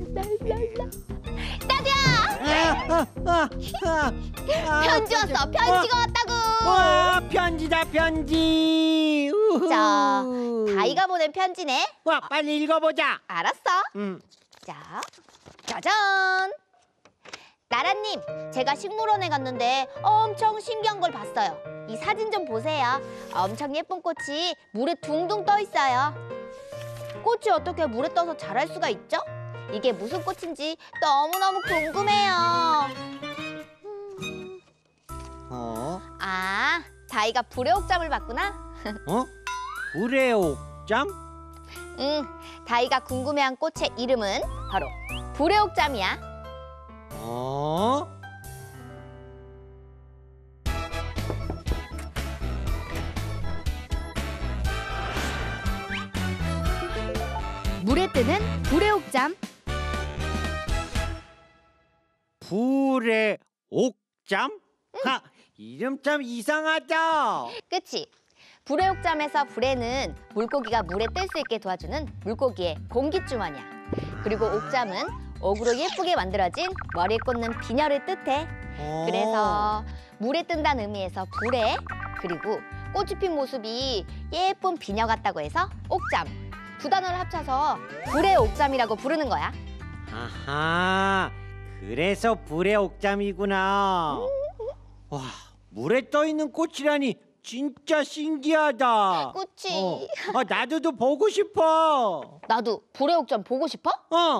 나도야. 편지 왔어. 편지가 왔다고. 와, 편지다, 편지. 자, 다이가 보낸 편지네. 와, 빨리 읽어보자. 알았어. 자, 짜잔. 나라님, 제가 식물원에 갔는데 엄청 신기한 걸 봤어요. 이 사진 좀 보세요. 엄청 예쁜 꽃이 물에 둥둥 떠 있어요. 꽃이 어떻게 물에 떠서 자랄 수가 있죠? 이게 무슨 꽃인지 너무너무 궁금해요. 아, 다이가 불의 옥잠을 봤구나. 불의 옥잠? 응, 다이가 궁금해한 꽃의 이름은 바로 불의 옥잠이야. 물에 뜨는 불의 옥잠. 불의 옥잠? 하, 이름 참 이상하다. 그치? 불의 옥잠에서 불에는 물고기가 물에 뜰 수 있게 도와주는 물고기의 공기주머니야. 그리고 옥잠은 옥으로 예쁘게 만들어진 머리에 꽂는 비녀를 뜻해. 그래서 물에 뜬다는 의미에서 불에, 그리고 꽃이 핀 모습이 예쁜 비녀 같다고 해서 옥잠. 두 단어를 합쳐서 불의 옥잠이라고 부르는 거야. 아하, 그래서 불의 옥잠이구나. 와, 물에 떠 있는 꽃이라니 진짜 신기하다. 그치? 나도 보고 싶어. 나도 불의 옥잠 보고 싶어?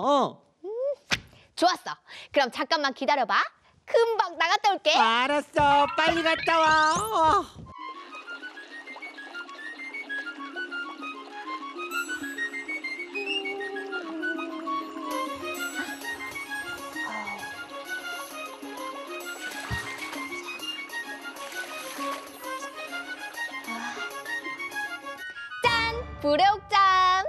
좋았어. 그럼 잠깐만 기다려봐. 금방 나갔다 올게. 알았어, 빨리 갔다 와. 불의 옥잠.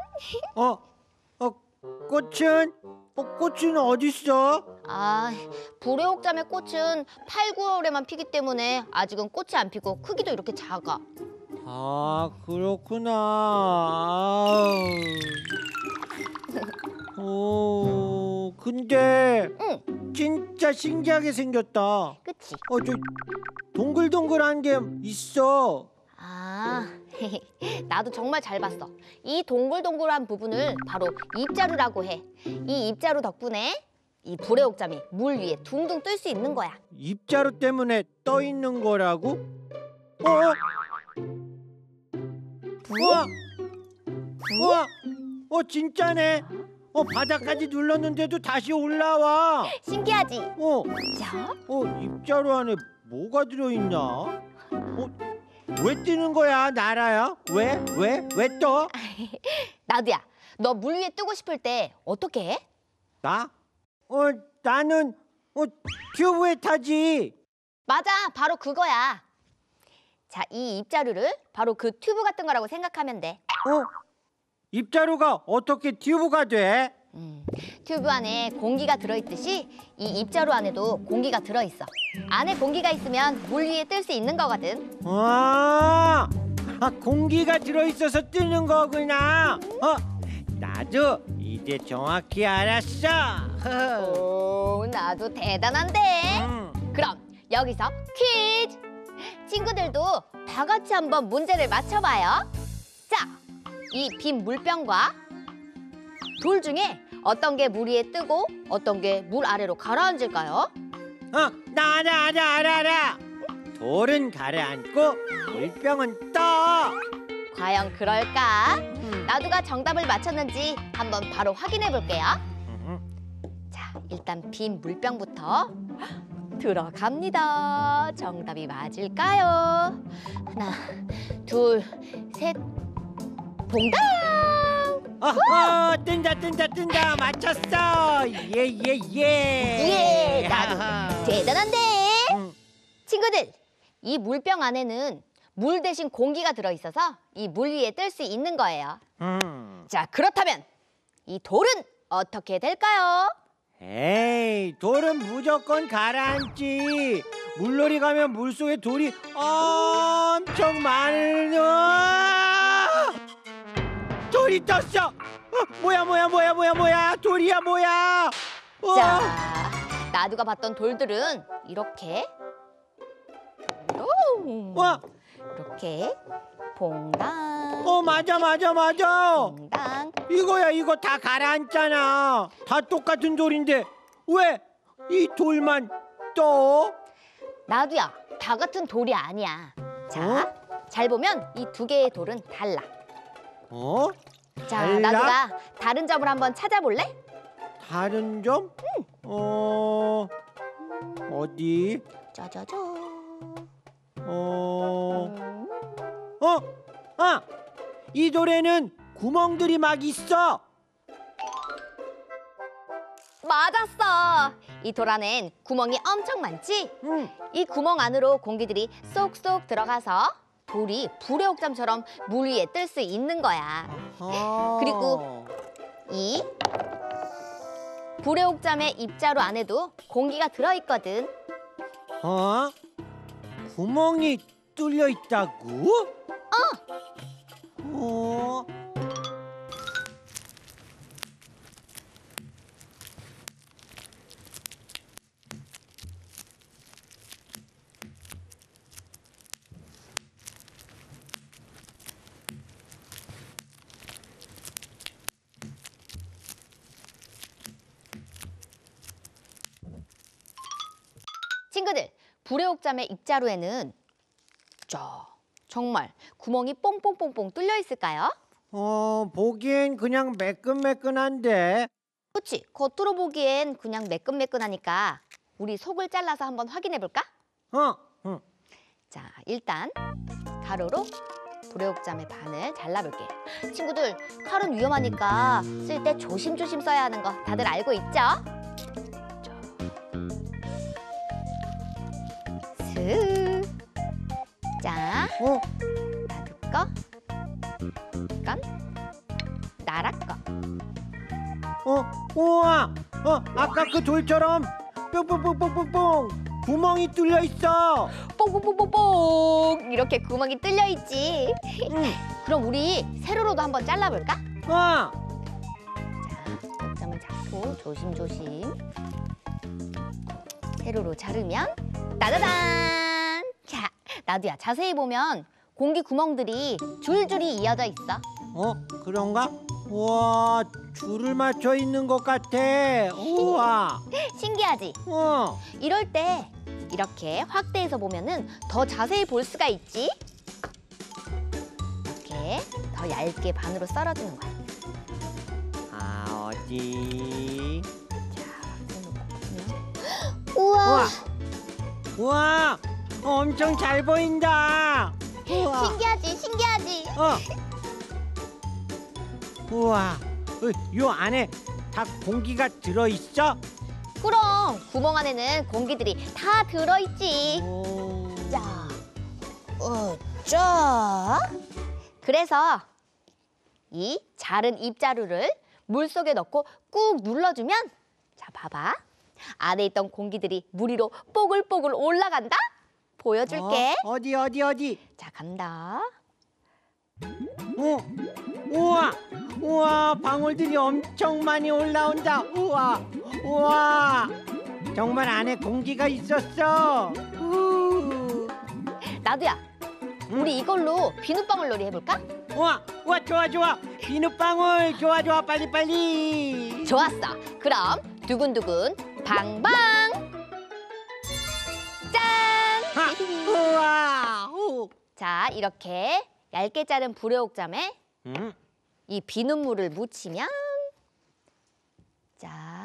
꽃은? 꽃은 어딨어? 아, 불의 옥잠의 꽃은 8, 9월에만 피기 때문에 아직은 꽃이 안 피고 크기도 이렇게 작아. 아, 그렇구나. 근데 진짜 신기하게 생겼다. 그치? 저 동글동글한 게 있어. 아, 나도 정말 잘 봤어. 이 동글동글한 부분을 바로 입자루라고 해. 이 입자루 덕분에 이 불의 옥잠이 물 위에 둥둥 뜰 수 있는 거야. 입자루 때문에 떠 있는 거라고? 우와! 진짜네. 바닥까지 눌렀는데도 다시 올라와. 신기하지? 자. 입자루 안에 뭐가 들어있나? 왜 뜨는 거야, 나라야? 왜 떠? 나도야. 너 물 위에 뜨고 싶을 때 어떻게 해? 나? 나는 튜브에 타지. 맞아, 바로 그거야. 자, 이 입자루를 바로 그 튜브 같은 거라고 생각하면 돼. 입자루가 어떻게 튜브가 돼? 튜브 안에 공기가 들어있듯이 이 입자루 안에도 공기가 들어있어. 안에 공기가 있으면 물 위에 뜰 수 있는 거거든. 공기가 들어있어서 뜨는 거구나. 나도 이제 정확히 알았어. 오, 나도 대단한데. 그럼 여기서 퀴즈! 친구들도 다 같이 한번 문제를 맞춰봐요. 자, 이 빈 물병과 돌 중에 어떤 게 물 위에 뜨고 어떤 게 물 아래로 가라앉을까요? 나 알아. 돌은 가라앉고 물병은 떠. 과연 그럴까? 나도가 정답을 맞췄는지 한번 바로 확인해 볼게요. 자, 일단 빈 물병부터 들어갑니다. 정답이 맞을까요? 하나, 둘, 셋, 봉당! 뜬다. 맞췄어. 예. 나도 대단한데. 친구들, 이 물병 안에는 물 대신 공기가 들어있어서 이 물 위에 뜰 수 있는 거예요. 자, 그렇다면 이 돌은 어떻게 될까요? 에이, 돌은 무조건 가라앉지. 물놀이 가면 물속에 돌이 엄청 많아. 돌이 떴어. 뭐야? 돌이야 뭐야? 우와. 자, 나두가 봤던 돌들은 이렇게 와, 이렇게 봉당 맞아. 봉당. 이거야, 이거 다 가라앉잖아. 다 똑같은 돌인데 왜 이 돌만 떠? 나두야, 다 같은 돌이 아니야. 자, 잘 보면 이 두 개의 돌은 달라. 자, 달라? 나두가 다른 점을 한번 찾아볼래? 다른 점? 어디? 짜자자. 이 돌에는 구멍들이 막 있어. 맞았어. 이 돌 안엔 구멍이 엄청 많지? 응. 이 구멍 안으로 공기들이 쏙쏙 들어가서 돌이 불의 옥잠처럼 물 위에 뜰 수 있는 거야. 그리고 이 불의 옥잠의 입자루 안에도 공기가 들어있거든. 구멍이 뚫려 있다고? 친구들, 불의 옥잠의 입자루에는 정말 구멍이 뽕뽕뽕뽕 뚫려 있을까요? 보기엔 그냥 매끈매끈한데. 그치, 겉으로 보기엔 그냥 매끈매끈하니까 우리 속을 잘라서 한번 확인해 볼까? 응. 자, 일단 가로로 불의 옥잠의 반을 잘라볼게. 친구들, 칼은 위험하니까 쓸 때 조심조심 써야 하는 거 다들 알고 있죠? 슥. 자, 나두 거, 이건 나라 거. 우와. 아까 그 돌처럼 뿅뿅뿅뿅뿅 구멍이 뚫려 있어. 뽕뽕뽕뽕뽕 이렇게 구멍이 뚫려 있지. 응. 그럼 우리 세로로도 한번 잘라볼까? 자, 옥잠을 잡고 조심조심 세로로 자르면 따다단! 자, 나두야, 자세히 보면 공기 구멍들이 줄줄이 이어져 있어. 그런가? 우와, 줄을 맞춰 있는 것 같아. 우와. 신기하지? 이럴 때 이렇게 확대해서 보면은 더 자세히 볼 수가 있지? 이렇게 더 얇게 반으로 썰어주는 거야. 어디? 자, 우와! 우와, 엄청 잘 보인다. 우와. 신기하지? 우와, 요 안에 다 공기가 들어 있어? 그럼 구멍 안에는 공기들이 다 들어있지. 자, 그래서 이 자른 입자루를 물속에 넣고 꾹 눌러주면, 자, 봐봐. 안에 있던 공기들이 물 위로 뽀글뽀글 올라간다? 보여줄게. 어디? 자, 간다. 우와, 방울들이 엄청 많이 올라온다. 우와, 정말 안에 공기가 있었어. 나두야, 우리 이걸로 비눗방울 놀이 해볼까? 우와, 좋아. 비눗방울, 좋아, 빨리. 좋았어. 그럼 두근두근 방방. 짠! 우와. 자, 이렇게 얇게 자른 불의 옥잠에 이 비눗물을 묻히면, 자,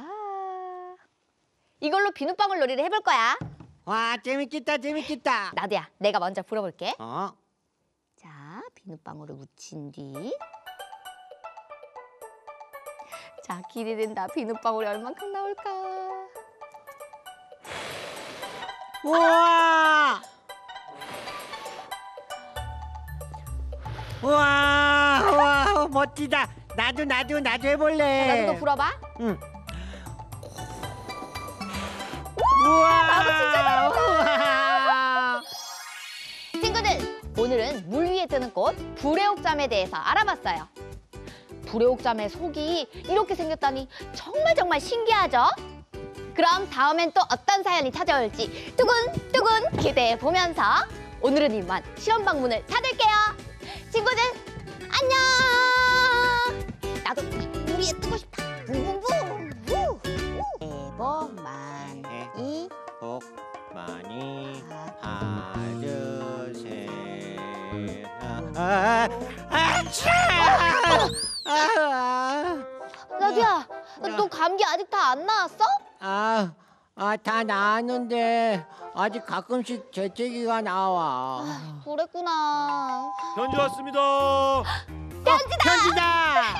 이걸로 비눗방울 놀이를 해볼 거야. 와, 재밌겠다. 나두야, 내가 먼저 불어볼게. 자, 비눗방울을 묻힌 뒤, 자, 기대된다. 비눗방울이 얼만큼 나올까? 우와, 멋지다. 나도 해볼래. 나도 불어봐. 응. 나도 진짜 우와. 친구들, 오늘은 물 위에 뜨는 꽃 불의 옥잠에 대해서 알아봤어요. 불의옥잠의 속이 이렇게 생겼다니 정말 신기하죠? 그럼 다음엔 또 어떤 사연이 찾아올지 두근두근 기대해 보면서 오늘은 이만 실험 방문을 닫을게요. 친구들 안녕. 나도 우리에 뜨고 싶다. 붕붕붕. 새복 많이 복 많이 받으세요. 나두야, 너 감기 아직 다 안 나았어? 다 나았는데 아직 가끔씩 재채기가 나와. 그랬구나. 편지 왔습니다. 편지다.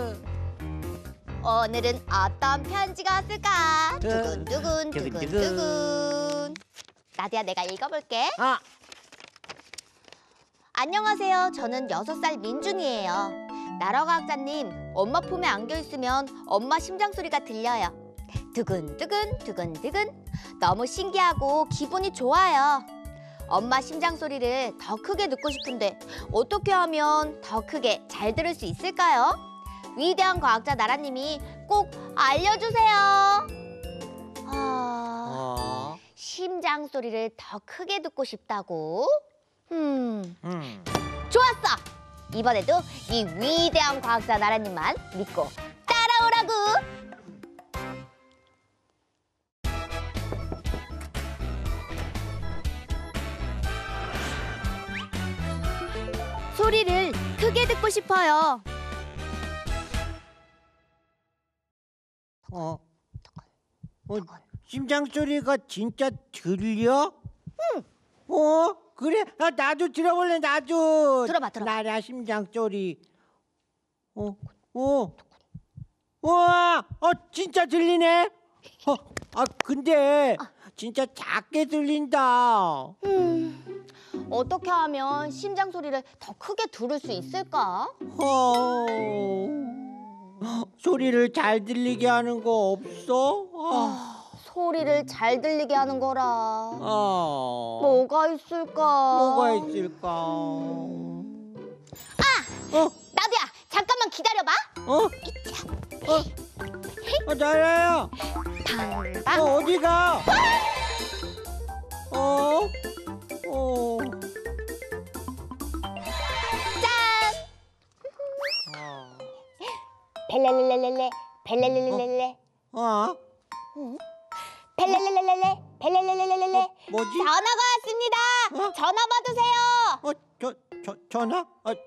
오늘은 어떤 편지가 왔을까? 두근두근 두근두근. 나두야, 내가 읽어볼게. 안녕하세요. 저는 6살 민준이에요. 나라과학자님, 엄마 품에 안겨 있으면 엄마 심장 소리가 들려요. 두근두근 두근두근. 너무 신기하고 기분이 좋아요. 엄마 심장 소리를 더 크게 듣고 싶은데 어떻게 하면 더 크게 잘 들을 수 있을까요? 위대한 과학자 나라님이 꼭 알려주세요. 심장 소리를 더 크게 듣고 싶다고? 좋았어! 이번에도 이 위대한 과학자 나라님만 믿고 따라오라고! 소리를 크게 듣고 싶어요. 심장 소리가 진짜 들려? 응. 그래? 나도 들어볼래. 나도. 들어봐. 나라 심장 소리. 우와, 진짜 들리네. 근데 진짜 작게 들린다. 어떻게 하면 심장 소리를 더 크게 들을 수 있을까? 소리를 잘 들리게 하는 거 없어? 소리를 잘 들리게 하는 거라. 뭐가 있을까? 나두야, 잠깐만 기다려봐. 나라야. 방. 어디가? 짠! 벨레레레레레, 벨레레레레레, 벨레레레레레, 벨레레레레레. 뭐지? 전화가 왔습니다. 전화 받으세요. 전화?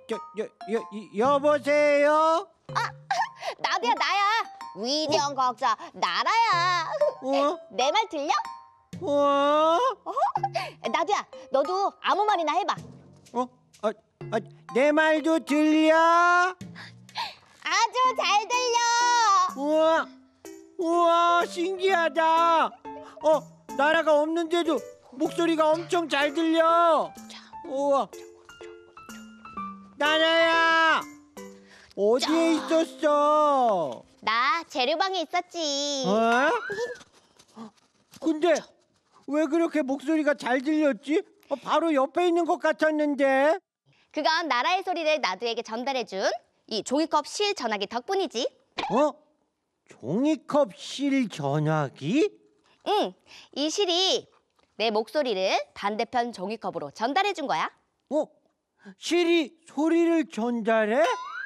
여보세요? 나두야, 나야. 위대한 과학자 나라야. 내 말 들려? 나두야, 너도 아무 말이나 해봐. 내 말도 들려? 아주 잘 들려. 우와, 신기하다. 나라가 없는데도 목소리가 엄청 잘 들려. 우와. 나라야, 어디에 있었어? 나 재료방에 있었지. 근데 왜 그렇게 목소리가 잘 들렸지? 바로 옆에 있는 것 같았는데. 그건 나라의 소리를 나두에게 전달해준 이 종이컵 실 전화기 덕분이지. 종이컵 실 전화기? 응, 이 실이 내 목소리를 반대편 종이컵으로 전달해준 거야. 실이 소리를 전달해?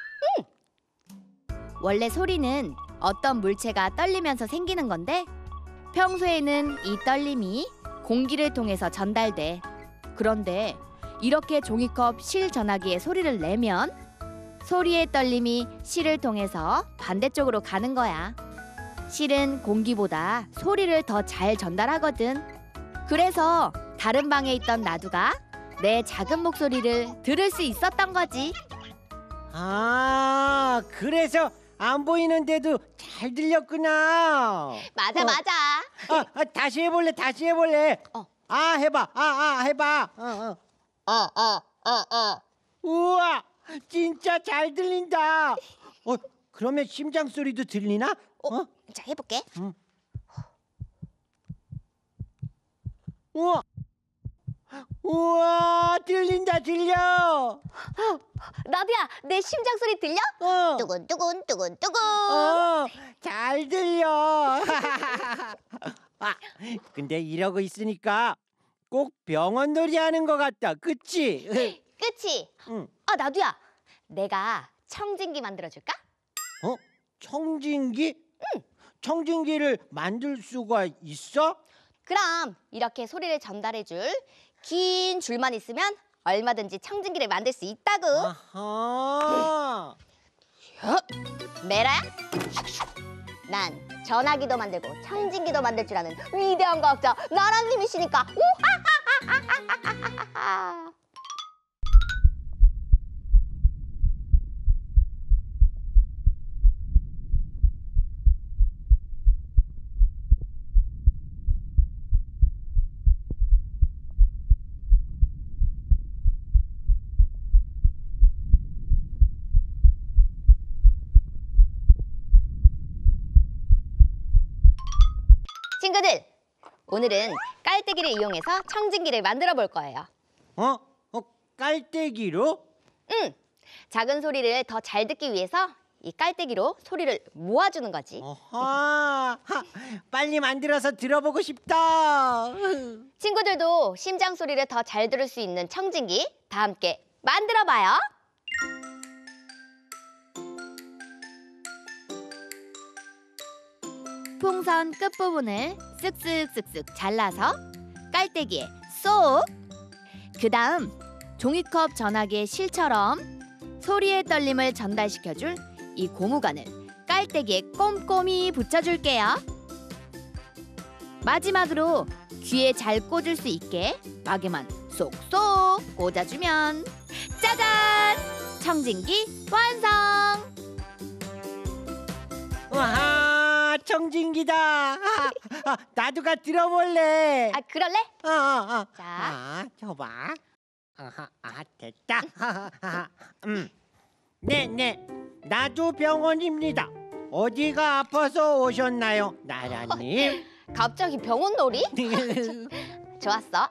원래 소리는 어떤 물체가 떨리면서 생기는 건데 평소에는 이 떨림이 공기를 통해서 전달돼. 그런데 이렇게 종이컵 실 전화기에 소리를 내면 소리의 떨림이 실을 통해서 반대쪽으로 가는 거야. 실은 공기보다 소리를 더 잘 전달하거든. 그래서 다른 방에 있던 나두가 내 작은 목소리를 들을 수 있었던 거지. 그래서 안 보이는데도 잘 들렸구나. 맞아. 다시 해볼래. 해봐. 해봐. 우와, 진짜 잘 들린다. 그러면 심장 소리도 들리나? 자, 해볼게. 우와, 우와, 들린다, 들려. 나도야, 내 심장 소리 들려? 어, 두근두근 두근두근. 잘 들려. 아, 근데 이러고 있으니까 꼭 병원 놀이 하는 것 같다, 그치? 그치? 응. 나도야, 내가 청진기 만들어줄까? 청진기? 청진기를 만들 수가 있어? 그럼 이렇게 소리를 전달해줄 긴 줄만 있으면 얼마든지 청진기를 만들 수 있다고. 아하. 메라야? 난 전화기도 만들고 청진기도 만들 줄 아는 위대한 과학자 나라님이시니까. 우하하하하하하. 친구들, 오늘은 깔때기를 이용해서 청진기를 만들어 볼 거예요. 깔때기로? 응, 작은 소리를 더 잘 듣기 위해서 이 깔때기로 소리를 모아주는 거지. 어하, 빨리 만들어서 들어보고 싶다. 친구들도 심장 소리를 더 잘 들을 수 있는 청진기 다 함께 만들어 봐요. 풍선 끝부분을 쓱쓱쓱쓱 잘라서 깔때기에 쏙! 그 다음 종이컵 전화기의 실처럼 소리의 떨림을 전달시켜줄 이 고무관을 깔때기에 꼼꼼히 붙여줄게요. 마지막으로 귀에 잘 꽂을 수 있게 막에만 쏙쏙 꽂아주면 짜잔! 청진기 완성! 와, 청진기다. 나도가 들어볼래. 그럴래? 자, 자. 줘봐. 됐다. 네, 나도 병원입니다. 어디가 아파서 오셨나요, 나라님? 갑자기 병원 놀이? 좋았어.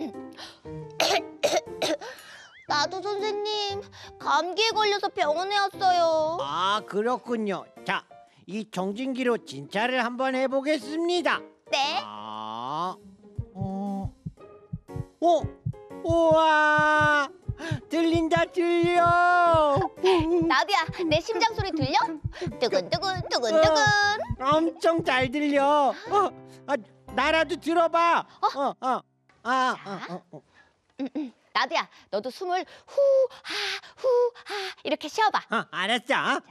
나도 선생님, 감기에 걸려서 병원에 왔어요. 아, 그렇군요. 자, 이 청진기로 진찰을 한번 해보겠습니다. 네. 우와, 들린다, 들려. 나도야, 내 심장 소리 들려? 두근두근 두근두근. 엄청 잘 들려. 나라도 들어봐. 나도야, 너도 숨을 후하 후하 이렇게 쉬어봐. 알았어. 자.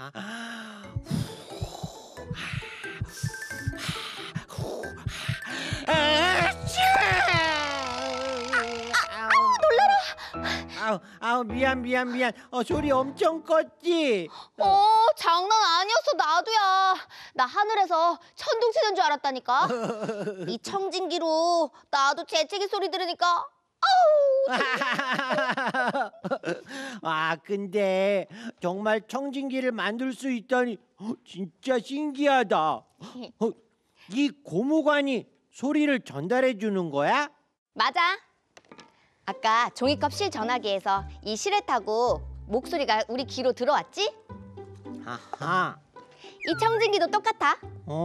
놀라라. 미안. 소리 엄청 컸지. 장난 아니었어. 나도야. 나 하늘에서 천둥 치는 줄 알았다니까. 이 청진기로 나도 재채기 소리 들으니까 근데 정말 청진기를 만들 수 있다니 진짜 신기하다. 이 고무관이 소리를 전달해 주는 거야? 맞아. 아까 종이컵 실 전화기에서 이 실을 타고 목소리가 우리 귀로 들어왔지? 아하. 이 청진기도 똑같아.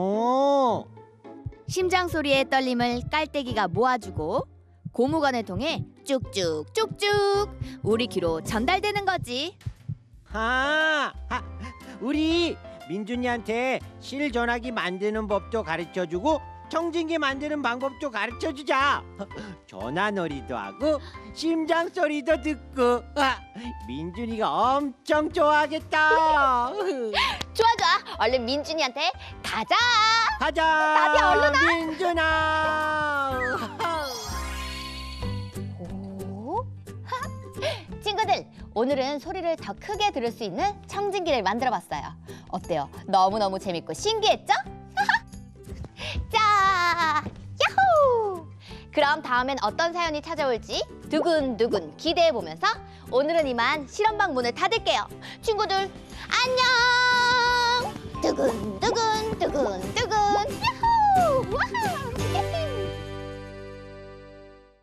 심장 소리의 떨림을 깔때기가 모아주고 고무관을 통해 쭉쭉쭉쭉 우리 귀로 전달되는 거지. 우리 민준이한테 실 전화기 만드는 법도 가르쳐주고 청진기 만드는 방법도 가르쳐주자. 전화놀이도 하고 심장 소리도 듣고. 민준이가 엄청 좋아하겠다. 좋아. 얼른 민준이한테 가자. 가자. 나비 얼른 와. 민준아. 친구들, 오늘은 소리를 더 크게 들을 수 있는 청진기를 만들어봤어요. 어때요? 너무너무 재밌고 신기했죠? 자, 야호! 그럼 다음엔 어떤 사연이 찾아올지 두근두근 기대해보면서 오늘은 이만 실험방 문을 닫을게요. 친구들, 안녕! 두근두근 두근두근 야호! 와하!